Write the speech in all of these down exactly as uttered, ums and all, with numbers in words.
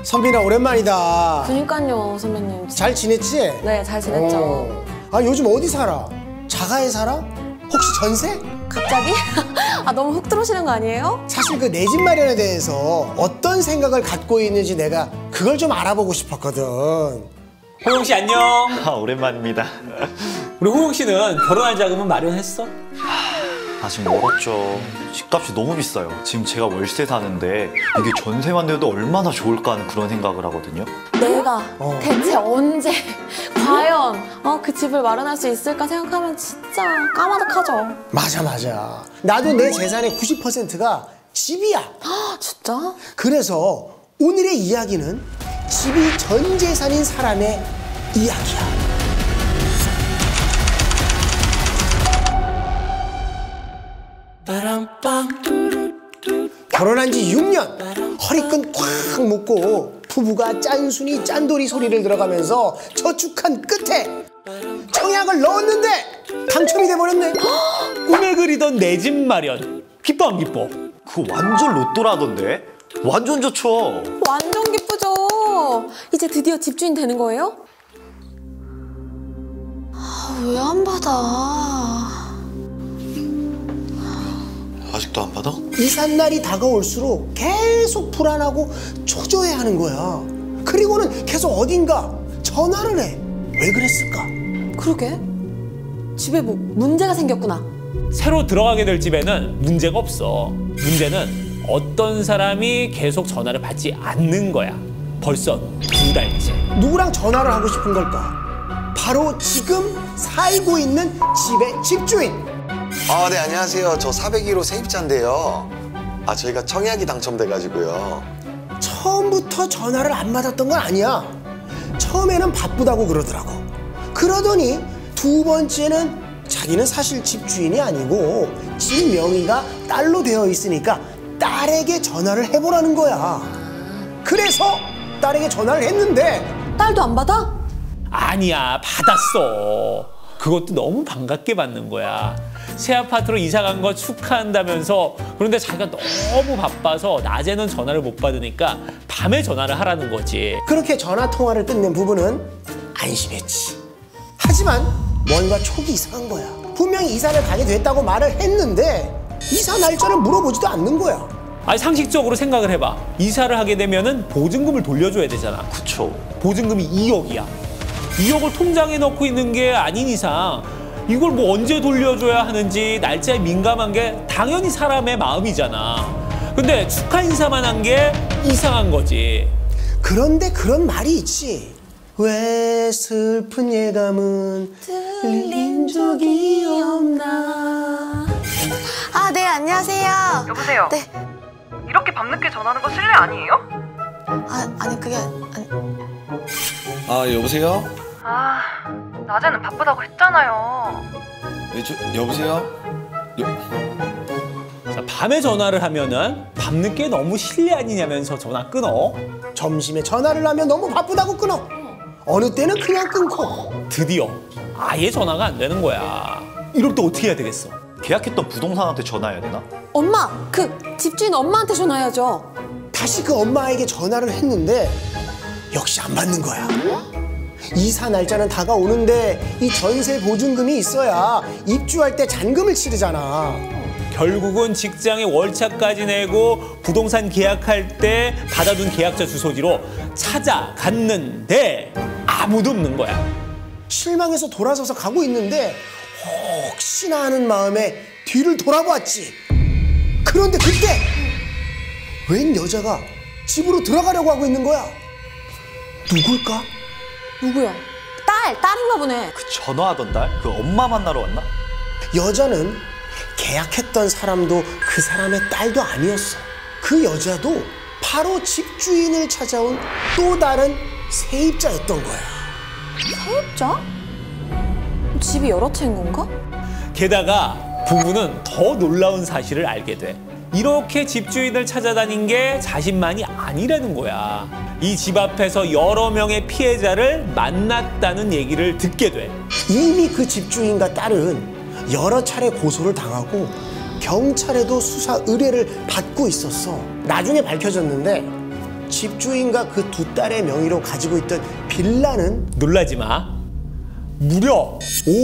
선빈아 오랜만이다. 그니까요 선배님. 잘 지냈지? 네, 잘 지냈죠. 어. 아 요즘 어디 살아? 자가에 살아? 혹시 전세? 갑자기? 아 너무 훅 들어오시는 거 아니에요? 사실 그 내 집 마련에 대해서 어떤 생각을 갖고 있는지 내가 그걸 좀 알아보고 싶었거든. 호영 씨 안녕. 아, 오랜만입니다. 우리 호영 씨는 결혼할 자금은 마련했어? 아직 멀었죠. 집값이 너무 비싸요. 지금 제가 월세 사는데 이게 전세만 내도 얼마나 좋을까 하는 그런 생각을 하거든요. 내가 어. 대체 언제 과연 어, 그 집을 마련할 수 있을까 생각하면 진짜 까마득하죠. 맞아 맞아. 나도 내 재산의 구십 퍼센트가 집이야. 아 진짜? 그래서 오늘의 이야기는 집이 전 재산인 사람의 이야기야. 결혼한 지 육 년, 허리끈 꽉 묶고 부부가 짠순이 짠돌이 소리를 들어가면서 저축한 끝에 청약을 넣었는데 당첨이 돼버렸네. 꿈에 그리던 내 집 마련. 기뻐 안 기뻐? 그거 완전 로또라던데? 완전 좋죠. 완전 기쁘죠. 이제 드디어 집주인 되는 거예요? 아, 왜 안 받아? 아직도 안 받아? 이삿날이 다가올수록 계속 불안하고 초조해하는 거야. 그리고는 계속 어딘가 전화를 해. 왜 그랬을까? 그러게. 집에 뭐 문제가 생겼구나. 새로 들어가게 될 집에는 문제가 없어. 문제는 어떤 사람이 계속 전화를 받지 않는 거야. 벌써 두 달째. 누구랑 전화를 하고 싶은 걸까? 바로 지금 살고 있는 집의 집주인. 아, 네, 안녕하세요. 저 사백일 호 세입자인데요. 아, 저희가 청약이 당첨돼가지고요. 처음부터 전화를 안 받았던 건 아니야. 처음에는 바쁘다고 그러더라고. 그러더니 두 번째는 자기는 사실 집주인이 아니고 집 명의가 딸로 되어 있으니까 딸에게 전화를 해보라는 거야. 그래서 딸에게 전화를 했는데 딸도 안 받아? 아니야, 받았어. 그것도 너무 반갑게 받는 거야. 새 아파트로 이사 간 거 축하한다면서. 그런데 자기가 너무 바빠서 낮에는 전화를 못 받으니까 밤에 전화를 하라는 거지. 그렇게 전화 통화를 끝낸 부부는 안심했지. 하지만 뭔가 촉이 이상한 거야. 분명히 이사를 가게 됐다고 말을 했는데 이사 날짜를 물어보지도 않는 거야. 아니 상식적으로 생각을 해봐. 이사를 하게 되면은 보증금을 돌려줘야 되잖아. 그쵸. 보증금이 이억이야. 이억을 통장에 넣고 있는 게 아닌 이상 이걸 뭐 언제 돌려줘야 하는지 날짜에 민감한 게 당연히 사람의 마음이잖아. 근데 축하 인사만 한 게 이상한 거지. 그런데 그런 말이 있지. 왜 슬픈 예감은 들린 적이 없나. 아, 네, 안녕하세요. 여보세요? 네. 이렇게 밤늦게 전화하는 거 실례 아니에요? 아, 아니, 그게 아니. 아, 여보세요? 아, 낮에는 바쁘다고 했잖아요. 네, 저, 여보세요? 여... 자, 밤에 전화를 하면은 밤늦게 너무 실례 아니냐면서 전화 끊어. 점심에 전화를 하면 너무 바쁘다고 끊어. 어느 때는 그냥 끊고. 드디어 아예 전화가 안 되는 거야. 이럴 때 어떻게 해야 되겠어? 계약했던 부동산한테 전화해야 되나? 엄마, 그 집주인 엄마한테 전화해야죠. 다시 그 엄마에게 전화를 했는데 역시 안 받는 거야. 이사 날짜는 다가오는데 이 전세 보증금이 있어야 입주할 때 잔금을 치르잖아. 결국은 직장에 월차까지 내고 부동산 계약할 때 받아둔 계약자 주소지로 찾아갔는데 아무도 없는 거야. 실망해서 돌아서서 가고 있는데 혹시나 하는 마음에 뒤를 돌아보았지. 그런데 그때 웬 여자가 집으로 들어가려고 하고 있는 거야. 누굴까? 누구야? 딸, 딸인가 보네. 그 전화하던 날? 그 엄마 만나러 왔나? 여자는 계약했던 사람도 그 사람의 딸도 아니었어. 그 여자도 바로 집주인을 찾아온 또 다른 세입자였던 거야. 세입자? 집이 여러 채인 건가? 게다가 부부는 더 놀라운 사실을 알게 돼. 이렇게 집주인을 찾아다닌 게 자신만이 아니라는 거야. 이 집 앞에서 여러 명의 피해자를 만났다는 얘기를 듣게 돼. 이미 그 집주인과 딸은 여러 차례 고소를 당하고 경찰에도 수사 의뢰를 받고 있었어. 나중에 밝혀졌는데 집주인과 그 두 딸의 명의로 가지고 있던 빌라는 놀라지 마. 무려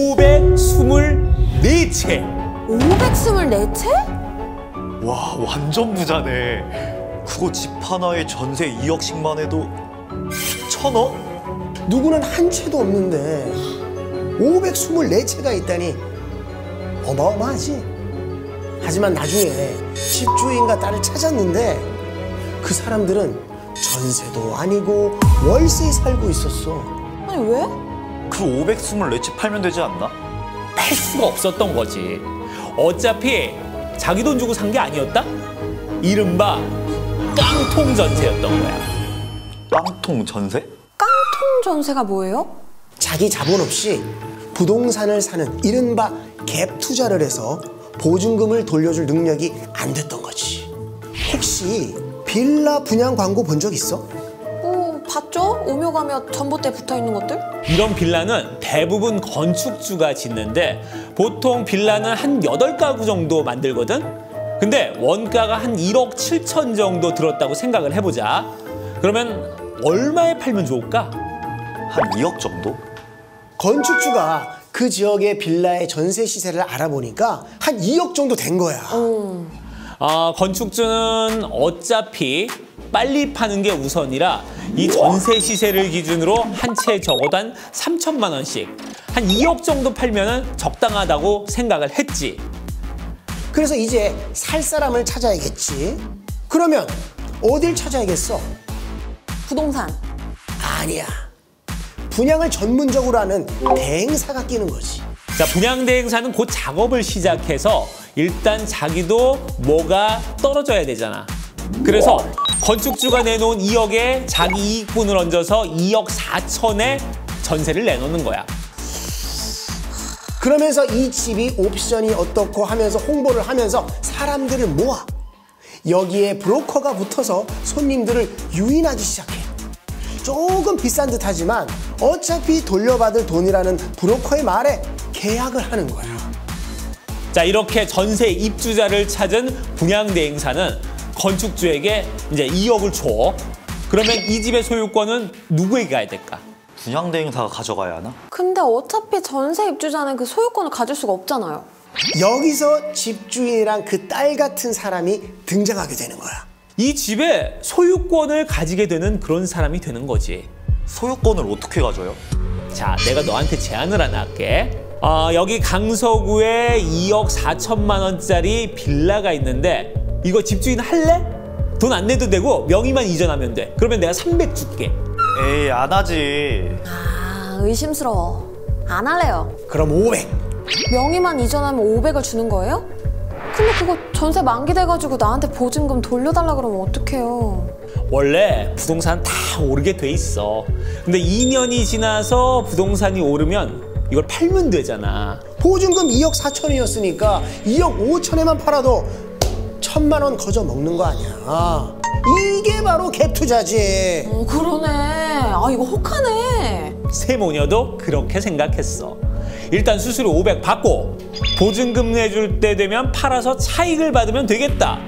오백이십사 채. 오백이십사 채? 와, 완전 부자네. 그거 집 하나에 전세 이억씩만 해도 천억? 누구는 한 채도 없는데 오백이십사 채가 있다니 어마어마하지. 하지만 나중에 집주인과 딸을 찾았는데 그 사람들은 전세도 아니고 월세에 살고 있었어. 아니 왜? 그 오백이십사 채 팔면 되지 않나? 팔 수가 없었던 거지. 어차피 자기 돈 주고 산 게 아니었다? 이른바 깡통 전세였던 거야. 깡통 전세? 깡통 전세가 뭐예요? 자기 자본 없이 부동산을 사는 이른바 갭 투자를 해서 보증금을 돌려줄 능력이 안 됐던 거지. 혹시 빌라 분양 광고 본 적 있어? 어, 봤죠? 오며 가며 전봇대 붙어있는 것들? 이런 빌라는 대부분 건축주가 짓는데 보통 빌라는 한 여덟 가구 정도 만들거든? 근데 원가가 한 일억 칠천 정도 들었다고 생각을 해보자. 그러면 얼마에 팔면 좋을까? 한 이억 정도? 건축주가 그 지역의 빌라의 전세 시세를 알아보니까 한 이억 정도 된 거야. 아, 건축주는 어차피 빨리 파는 게 우선이라 이 전세 시세를 기준으로 한 채 적어도 한 삼천만 원씩, 한 이억 정도 팔면은 적당하다고 생각을 했지. 그래서 이제 살 사람을 찾아야겠지. 그러면 어딜 찾아야겠어? 부동산. 아니야. 분양을 전문적으로 하는 대행사가 끼는 거지. 자, 분양대행사는 곧 작업을 시작해서 일단 자기도 뭐가 떨어져야 되잖아. 그래서 건축주가 내놓은 이억에 자기 이익분을 얹어서 이억 사천에 전세를 내놓는 거야. 그러면서 이 집이 옵션이 어떻고 하면서 홍보를 하면서 사람들을 모아. 여기에 브로커가 붙어서 손님들을 유인하기 시작해. 조금 비싼 듯 하지만 어차피 돌려받을 돈이라는 브로커의 말에 계약을 하는 거야. 자, 이렇게 전세 입주자를 찾은 분양대행사는 건축주에게 이제 이억을 줘. 그러면 이 집의 소유권은 누구에게 가야 될까? 분양대행사가 가져가야 하나? 근데 어차피 전세 입주자는 그 소유권을 가질 수가 없잖아요. 여기서 집주인이랑 그 딸 같은 사람이 등장하게 되는 거야. 이 집의 소유권을 가지게 되는 그런 사람이 되는 거지. 소유권을 어떻게 가져요? 자, 내가 너한테 제안을 하나 할게. 어, 여기 강서구에 이억 사천만 원짜리 빌라가 있는데 이거 집주인 할래? 돈 안 내도 되고 명의만 이전하면 돼. 그러면 내가 삼백 줄게. 에이, 안 하지. 아, 의심스러워. 안 할래요. 그럼 오백. 명의만 이전하면 오백을 주는 거예요? 근데 그거 전세 만기돼가지고 나한테 보증금 돌려달라 그러면 어떡해요? 원래 부동산 다 오르게 돼 있어. 근데 이 년이 지나서 부동산이 오르면 이걸 팔면 되잖아. 보증금 이억 사천이었으니까 이억 오천에만 팔아도 천만 원 거저 먹는 거 아니야. 이게 바로 갭 투자지. 어, 그러네. 아, 이거 혹하네. 세모녀도 그렇게 생각했어. 일단 수수료 오백 받고 보증금 내줄 때 되면 팔아서 차익을 받으면 되겠다.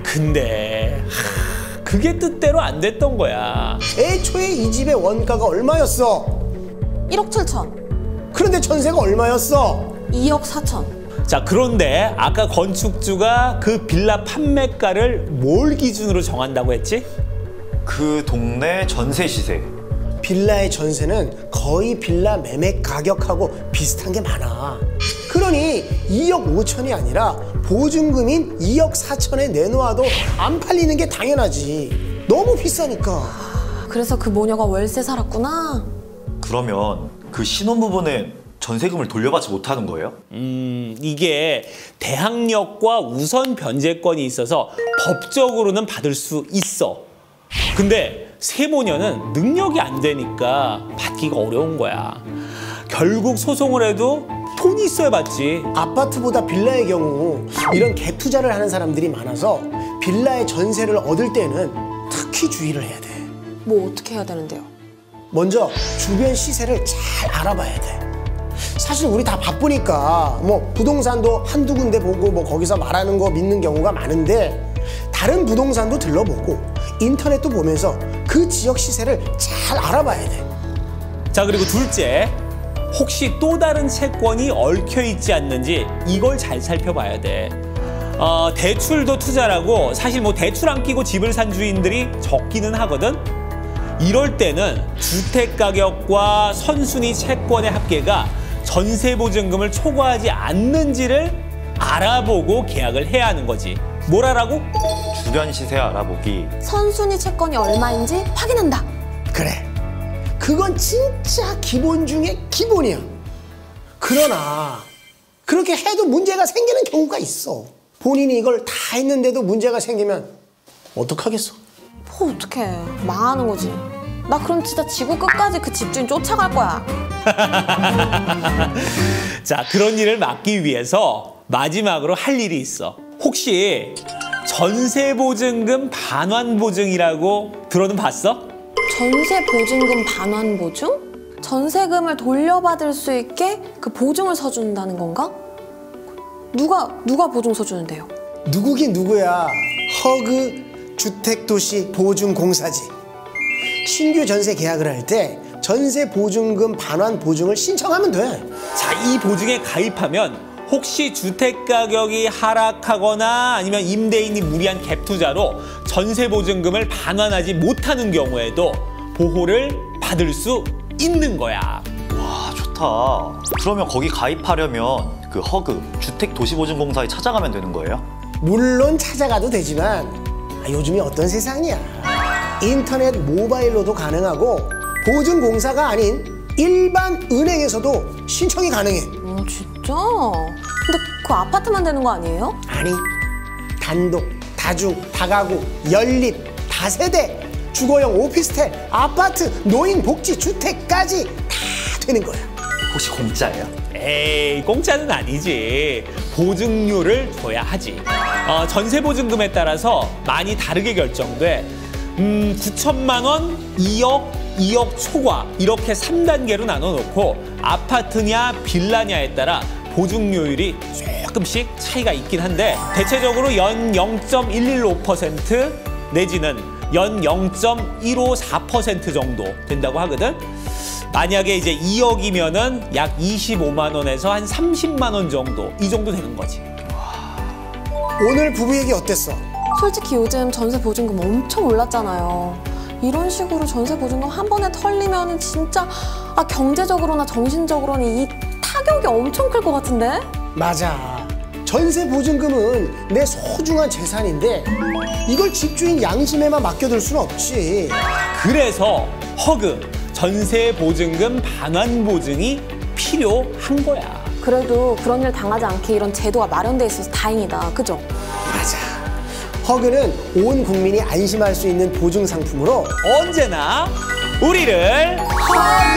근데 하, 그게 뜻대로 안 됐던 거야. 애초에 이 집의 원가가 얼마였어? 일억 칠천. 그런데 전세가 얼마였어? 이억 사천. 자, 그런데 아까 건축주가 그 빌라 판매가를 뭘 기준으로 정한다고 했지? 그 동네 전세 시세. 빌라의 전세는 거의 빌라 매매 가격하고 비슷한 게 많아. 그러니 이억 오천이 아니라 보증금인 이억 사천에 내놓아도 안 팔리는 게 당연하지. 너무 비싸니까. 그래서 그 모녀가 월세 살았구나. 그러면 그 신혼부부는 전세금을 돌려받지 못하는 거예요? 음, 이게 대항력과 우선 변제권이 있어서 법적으로는 받을 수 있어. 근데 세모녀는 능력이 안 되니까 받기가 어려운 거야. 결국 소송을 해도 돈이 있어야 받지. 아파트보다 빌라의 경우 이런 갭 투자를 하는 사람들이 많아서 빌라의 전세를 얻을 때는 특히 주의를 해야 돼. 뭐 어떻게 해야 되는데요? 먼저 주변 시세를 잘 알아봐야 돼. 사실 우리 다 바쁘니까 뭐 부동산도 한두 군데 보고 뭐 거기서 말하는 거 믿는 경우가 많은데 다른 부동산도 들러보고 인터넷도 보면서 그 지역 시세를 잘 알아봐야 돼. 자, 그리고 둘째, 혹시 또 다른 채권이 얽혀 있지 않는지 이걸 잘 살펴봐야 돼. 어, 대출도 투자라고 사실 뭐 대출 안 끼고 집을 산 주인들이 적기는 하거든. 이럴 때는 주택가격과 선순위 채권의 합계가 전세보증금을 초과하지 않는지를 알아보고 계약을 해야 하는 거지. 뭘 하라고? 주변 시세 알아보기. 선순위 채권이 얼마인지 확인한다. 그래, 그건 진짜 기본 중에 기본이야. 그러나 그렇게 해도 문제가 생기는 경우가 있어. 본인이 이걸 다 했는데도 문제가 생기면 어떡하겠어? 뭐 어떡해, 망하는 거지. 나 그럼 진짜 지구 끝까지 그 집주인 쫓아갈 거야. 자, 그런 일을 막기 위해서 마지막으로 할 일이 있어. 혹시 전세보증금 반환보증이라고 들어는 봤어? 전세 보증금 반환 보증? 전세금을 돌려받을 수 있게 그 보증을 서준다는 건가? 누가 누가 보증 서주는데요? 누구긴 누구야. 허그 주택도시 보증공사지. 신규 전세 계약을 할 때 전세 보증금 반환 보증을 신청하면 돼. 자, 이 보증에 가입하면 혹시 주택 가격이 하락하거나 아니면 임대인이 무리한 갭 투자로 전세 보증금을 반환하지 못하는 경우에도 보호를 받을 수 있는 거야. 와, 좋다. 그러면 거기 가입하려면 그 허그 주택도시보증공사에 찾아가면 되는 거예요? 물론 찾아가도 되지만 아, 요즘이 어떤 세상이야. 인터넷 모바일로도 가능하고 보증공사가 아닌 일반 은행에서도 신청이 가능해. 어, 진짜? 근데 그 아파트만 되는 거 아니에요? 아니, 단독, 다중, 다가구, 연립, 다세대, 주거용 오피스텔, 아파트, 노인 복지 주택까지 다 되는 거야. 혹시 공짜예요? 에이, 공짜는 아니지. 보증료를 줘야 하지. 어, 전세보증금에 따라서 많이 다르게 결정돼. 음, 구천만 원, 이억, 이억 초과 이렇게 삼 단계로 나눠놓고 아파트냐 빌라냐에 따라 보증료율이 조금씩 차이가 있긴 한데 대체적으로 연 영 점 일일오 퍼센트 내지는 연 영 점 일오사 퍼센트 정도 된다고 하거든. 만약에 이제 이억이면은 약 이십오만 원에서 한 삼십만 원 정도 이 정도 되는 거지. 오늘 부부 얘기 어땠어? 솔직히 요즘 전세 보증금 엄청 올랐잖아요. 이런 식으로 전세 보증금 한 번에 털리면 진짜 아, 경제적으로나 정신적으로는 이 타격이 엄청 클 것 같은데? 맞아. 전세 보증금은 내 소중한 재산인데 이걸 집주인 양심에만 맡겨둘 수는 없지. 그래서 허그 전세보증금 반환보증이 필요한 거야. 그래도 그런 일 당하지 않게 이런 제도가 마련돼 있어서 다행이다. 그죠? 맞아. 허그는 온 국민이 안심할 수 있는 보증 상품으로 언제나 우리를 헐!